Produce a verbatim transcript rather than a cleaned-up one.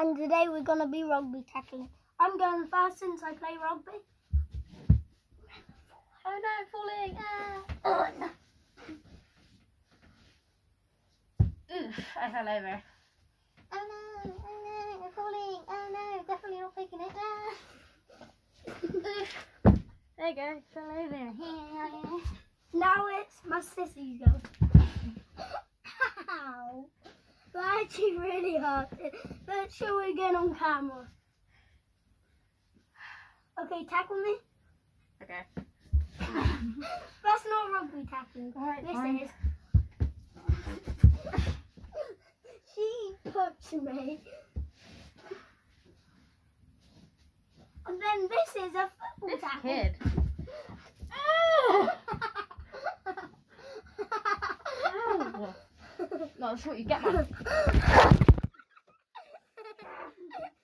and today we're gonna be rugby tackling. I'm going first since I play rugby. Oh no, falling! Ah. Oh no! Oof, I fell over. Oh no! Oh no! I'm falling! Oh no! Definitely not picking it. Ah. Oof. There you go, fell over. Now it's my sissy's go. Ow! That actually really hurt. Let's show it again on camera. Okay, tackle me. Okay. That's not rugby tackling. Alright, this fine. is. She punched me. And then this is a football This tackle. kid. Ow. No, that's what you get, man.